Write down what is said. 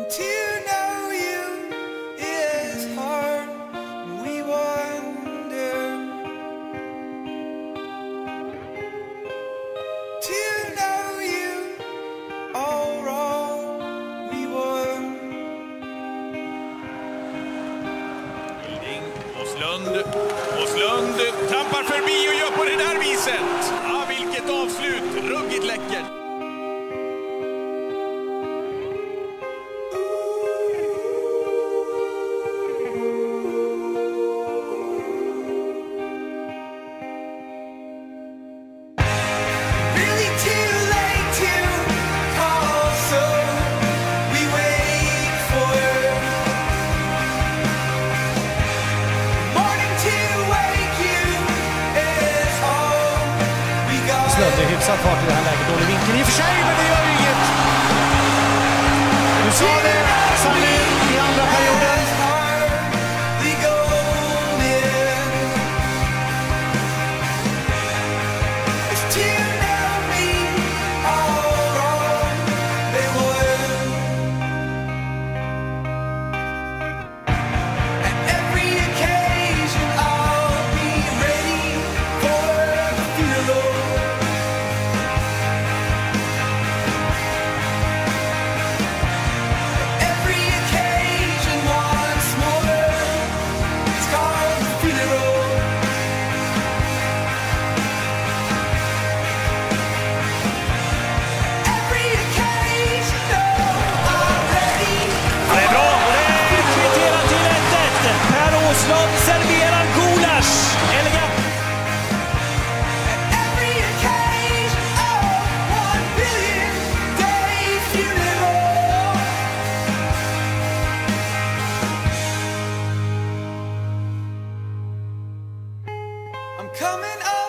And to know you is hard, and we wonder. To know you all wrong, we won. Åslund trampar förbi och gör på det där viset. Ja, vilket avslut, ruggigt läckert. Really too late to call, so we wait for morning to wake you is all we got. Slönd är hyfsat fart i det här läget. Dålig vinkel i och för sig, men det gör ju inget. Du sa det, Salim, i andra perioden. It's hardly golden. It's to know me all wrong, they would. At every occasion I'll be ready for the funeral. Every occasion once more, it's called the funeral. Every occasion, oh, I'm ready. Det är bra, och det kvitterar till 1-1. Per Åslund serverar gulasch. Elegant. Every occasion, oh, 1 billion day funeral. I'm coming up.